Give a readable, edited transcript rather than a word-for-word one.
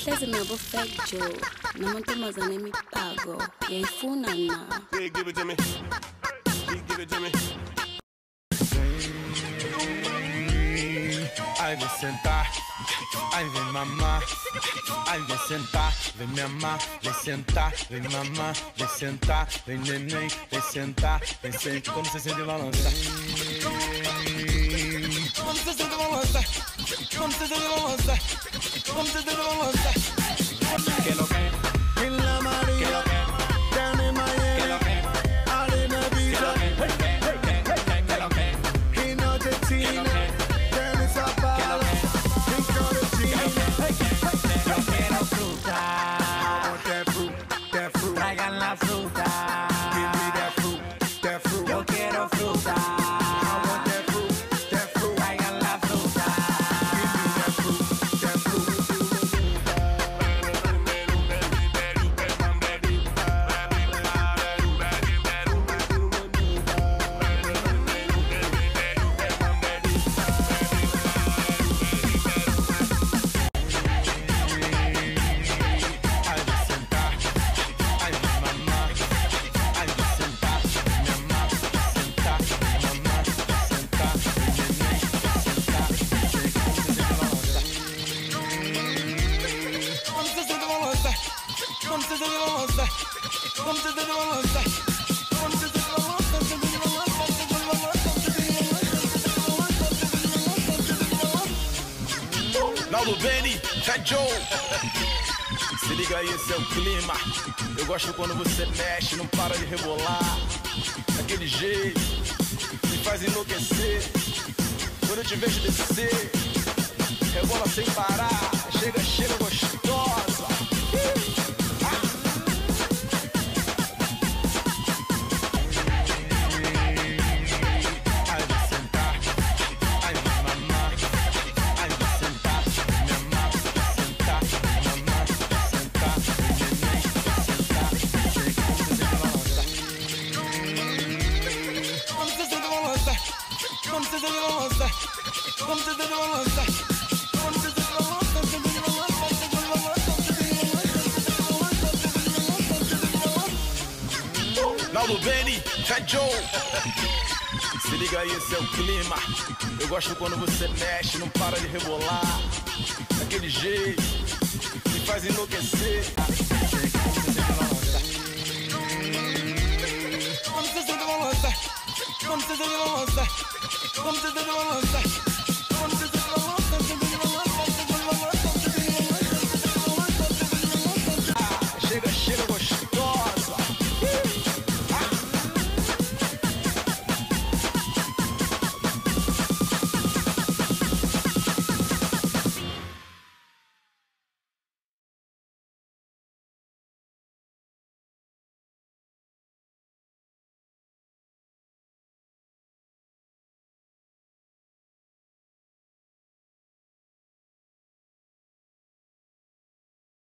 hlezi nabo fake Joe namantombazane emiphago yayifuna na. Yeah, give it to me. Give it to me. Ai vem sentar, ai vem mamar, ai vem sentar, vem me amar, vem sentar, vem mamar, vem sentar, vem neném, vem sentar, vem sentar. Como você sente balança? Como você sente balança? Como você sente balança? Como você sente balança? Que lo que? En la María, down in Miami, all in Ibiza, in Argentina. Traigan la fruta. Give me that fruit, that fruit. Yo quiero fruta. I want that fruit, that fruit. Traigan la fruta. Give me that fruit, that fruit. Naldo Benny, Fat Joe. Se liga aí, esse é o clima. Eu gosto quando você mexe, não para de rebolar. Daquele jeito, me faz enlouquecer. Quando eu te vejo descer, rebola sem parar. Chega gostosa. Naldo Benny, Fat Joe. Se liga aí, esse é o clima. Eu gosto quando você mexe, não para de rebolar. Daquele jeito, me faz enlouquecer. Como você sente balança? Como você sente balança? Como você sente balança? Como você sente balança? Chega,